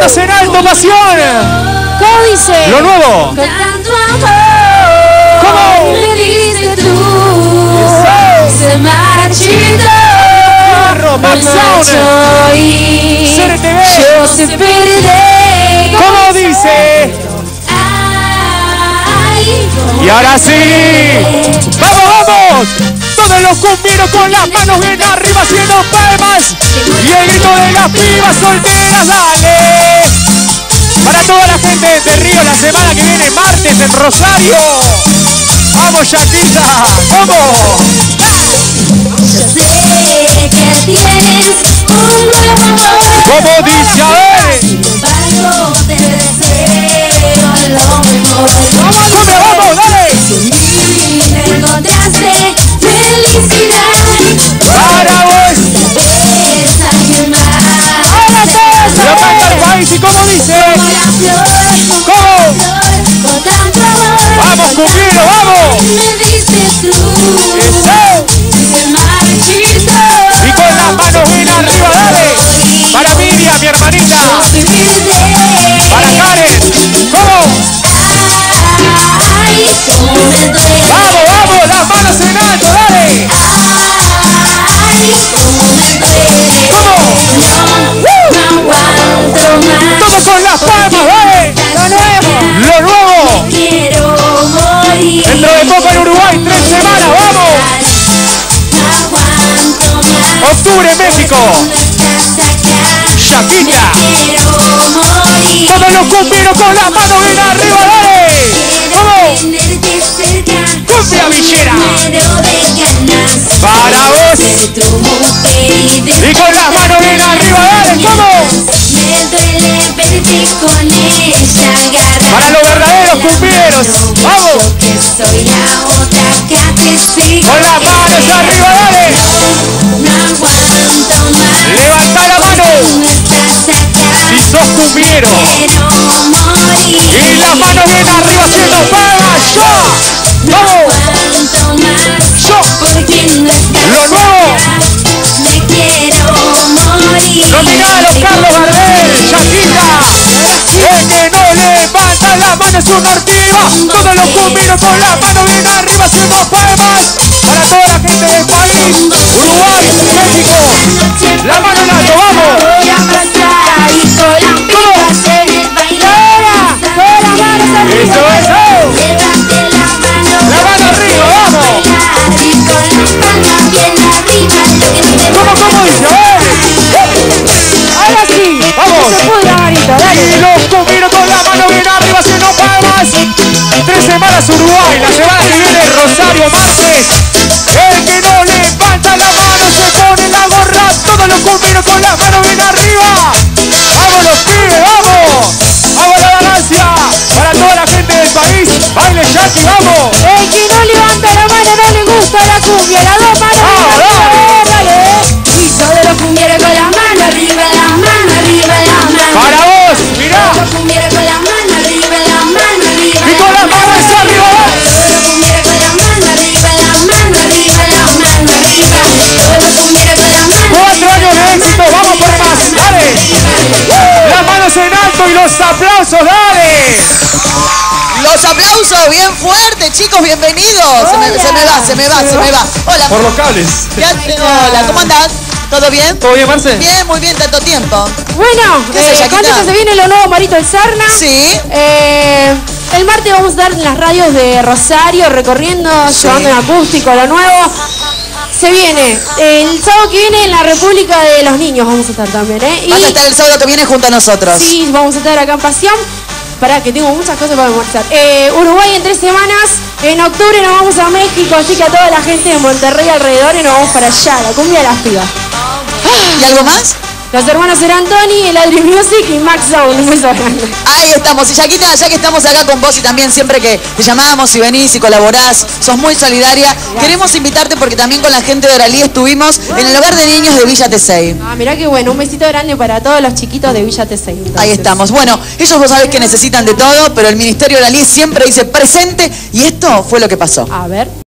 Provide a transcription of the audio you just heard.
manos en alto, pasión. ¿Cómo dice? Lo nuevo. Con tanto amor. ¿Cómo? Me diste tú. Se marchitó. Maxón. Y CRTV. yo se perdí. ¿Cómo dice? Y ahora sí. ¡Vamos, vamos! Todos los cumbieros con las manos bien arriba haciendo palmas. Y el grito de las pibas solteras, dale. Para toda la gente de Río, la semana que viene, martes en Rosario. ¡Vamos, Shakira! ¡Vamos! Yo sé que tienes un nuevo amor. ¿Cómo dice? A ver. Sin embargo, te deseo lo mejor. ¡Vamos, dale! En mí me encontraste felicidad. ¡Para vos! Ves alguien más. ¡Lo canta el país! ¿Y cómo dice? Como la flor, ¿Cómo? con tanto amor. ¡Vamos, cumbiero, vamos! Me diste tú. ¡Eso! Se marchitó. Y con las manos bien arriba, dale. Para Miriam, mi hermanita. Se pierde. Para Karen. ¿Cómo? Ay, cómo me duele. ¡Vamos, vamos! ¡Las manos en alto, dale! Ay, cómo me duele. ¿Cómo? No aguanto más. ¡Todos con las palmas, dale! ¡Lo nuevo! ¡Lo nuevo! Quiero morir. Dentro de poco en Uruguay, 3 semanas, ¡vamos! No aguanto más. Octubre, México. Shakira. Quiero morir. Todos los cumbieros con las manos bien arriba, dale. ¿Cómo? Tenerte cerca. Cumbia villera. Muero de ganas. Para vos. Ser tu mujer y de Y con las manos bien arriba, dale. ¿Cómo? me duele verte con ella agarrada. Para los verdaderos cumbieros. ¡Vamos! Yo que soy la otra que te sigo. Con las manos arriba, dale. No aguanto más. Levanta la mano. No estás acá. Si sos cumbiero. Quiero morir. Y las manos bien arriba haciendo palmas. ¡Ya! No ¡Vamos! aguanto más. ¡Yo! Porque no estás ¡Lo nuevo! acá. Me quiero morir. Nominada a los Carlos Gardel, Shakira. El que no levanta la mano es una ortiva. Todos los cumbieros con las manos bien arriba haciendo palmas. Para toda la gente del país. Uruguay, México. La mano en alto, vamos. Voy a pasar y con las pibas en el baile. Con las manos arriba. Eso, eso. Levante la mano. La mano arriba, vamos. Y con las palmas bien arriba. Lo que te ¿Cómo dice? A ver. Ahora sí. Vamos. Se pudra, Marito, dale. Y los cumbieros con la mano bien arriba haciendo palmas. 3 semanas Uruguay, la semana que viene Rosario, martes. El que no levanta la mano se pone la gorra. Todos los cumbieros con la mano bien arriba. ¡Vamos los pibes, vamos! ¡Vamos la ganancia! Para toda la gente del país, baile Jackie, vamos. El que no levanta la mano no le gusta la cumbia. Las dos manos. Ah, dale. Y todos los cumbieros con la mano arriba, la mano arriba, la mano. Para vos, mirá. Todos los cumbieros con la mano arriba, la mano arriba. Y con las manos arriba. Todos los cumbieros con la mano arriba, la mano arriba, la mano arriba. Todos los cumbieros con la mano. 4 años de éxito, vamos por más, dale. Las manos en alto y los aplausos, dale. Los aplausos bien fuertes, chicos, bienvenidos. Se me va. Hola. Por los cables. Hola, ¿cómo andás? ¿Todo bien? ¿Todo bien, Marce? Bien, muy bien, tanto tiempo. Bueno, ¿Qué haces, Shakira? ¿cuándo se viene lo nuevo Marito el Serna? Sí. El martes vamos a estar en las radios de Rosario recorriendo, llevando en acústico lo nuevo. Se viene el sábado que viene en la República de los Niños vamos a estar también, ¿eh? Vas a estar el sábado que viene junto a nosotros. Sí, vamos a estar acá en Pasión. Pará, que tengo muchas cosas para almorzar. Uruguay en 3 semanas. En octubre nos vamos a México, así que a toda la gente de Monterrey alrededor y nos vamos para allá, la cumbia de las pibas. ¿Y algo más? Los hermanos Ser Antoni, el Adri Music y Max Sound. Un beso grande. Ahí estamos. Y Yaquita, ya que estamos acá con vos y también siempre que te llamamos y venís y colaborás, sos muy solidaria. Queremos invitarte porque también con la gente de Oralí estuvimos en el hogar de niños de Villa Tesey. Ah, mirá qué bueno. Un besito grande para todos los chiquitos de Villa Tesey. Entonces. Ahí estamos. Bueno, ellos vos sabés que necesitan de todo, pero el Ministerio Oralí siempre dice presente y esto fue lo que pasó. A ver.